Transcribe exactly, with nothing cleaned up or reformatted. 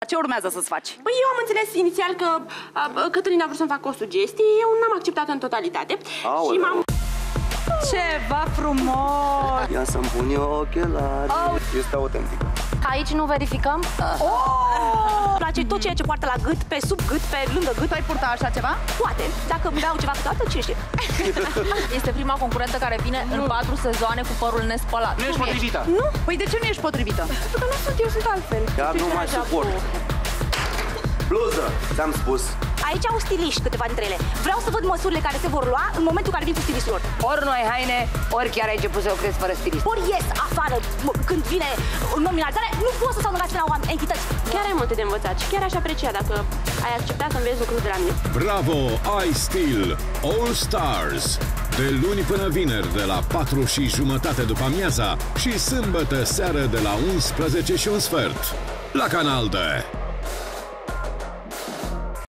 Ce urmează să-ți faci? Păi eu am înțeles inițial că a, Cătălin a vrut să-mi facă o sugestie, eu n-am acceptat în totalitate. Aoleu. Și m-am... Ceva frumos! Ia să-mi pun eu ochelari. Oh. Este autentic. Aici nu verificăm? Oh! Place tot ceea ce poartă la gât, pe sub gât, pe lângă gât. Tu ai purta așa ceva? Poate. Dacă îmi dau ceva câteodată, cine știe? Este prima concurentă care vine nu. în patru sezoane cu părul nespălat. Nu ești potrivită. Nu? Păi de ce nu ești potrivită? Pentru că nu sunt eu, sunt altfel. Chiar nu mai suport. Bluză, ți-am spus. Aici au stiliști câteva dintre ele. Vreau să văd măsurile care se vor lua în momentul în care vin cu stilistul lor. Ori nu ai haine, ori chiar ai început să lucrezi fără stilist. Ori ies afară când vine nominalizarea, nu pot să stau lângă asemenea oameni, entități. Chiar ai multe de învățat și chiar aș aprecia dacă ai acceptat să înveți lucruri de la mine. Bravo, iStyle All Stars! De luni până vineri, de la patru și jumătate după amiaza și sâmbătă seară de la unsprezece și un sfert. La Canal D.